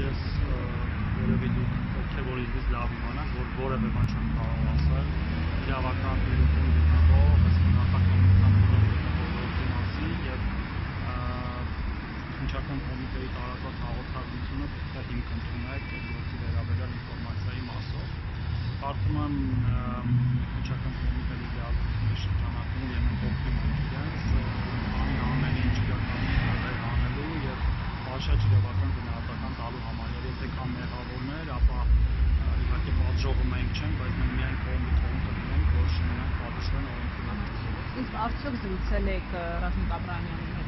ես որևէ հոգևորիզից լավ իմանամ, որ որևէ բան չեմ կարող ասել իրավական դիրքում գտնվող նախաքննության ոլորտի մասին եւ քննչական կոմիտեի տարածած հաղորդագրությունը պետք է հիմք ընդունեք այդ գործի վերաբերյալ ինֆորմացիայի մասով։ Կարծում եմ քննչական կոմիտեի լիազորությունների շրջանակում եւ մենք օգնում ենք իրենց ամեն ինչ անելու եւ բաշա ջրավական գնահատական տալու համար։ Եթե կան մեղավորներ, ապա իհարկե պատժողը մենք չենք, բայց մենք միայն կողմից կլինենք, որ շնորհանք պատժվեն օրենքներով։ Իսկ արդյոք զրուցել եք Ռազմիկ Աբրահամյանի հետ։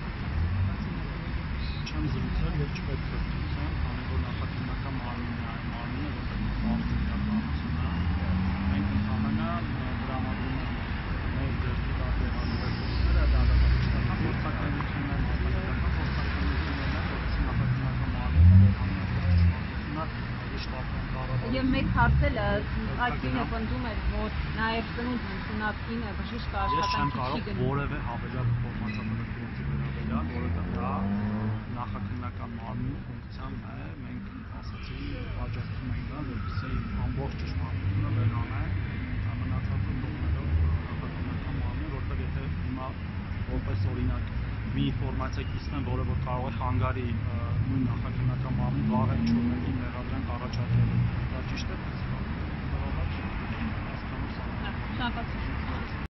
Չեմ զրուցել եւ չպետք է զրուցեմ, քանի որ նախաքննական մարմինն է այն մարմինը, որտեղ կխաղացի իրականությունը։ Մենք ընդհանրապես դրամատուրգ ենք մեր ձեռքի տարբերակները, դատապարտական գործակալություններ, մասնակցական գործակալություններ, որտեղ նախաքննական մարմինը Եվ մեկ հարցել այդքին է պնդում էր, որ նաև ծնունդ ունենալ կինը բժիշկ աշխատանքի չի գնում։ Որևէ հավելյալ ինֆորմացիա տվել գործի վերաբերյալ, որովհետև դա նախաքննական մարմնի ֆունկցիան է, մենք ասացի աջակցում ենք դա, որպեսզի ամբողջ ճշմարտությունը վերանանք, մնացածը թողնելով նախաքննական մարմնին, որովհետև եթե հիմա որպես օրինակ մի ինֆորմացիա կիսվեն, որը որ կարող է խանգարի նույն նախաքննական մարմնին վաղ ինչ-որ մեկի մեղադրանք առաջադրելու, դա ճիշտ է, բայց հասկանու սա։ Շնորհակալություն։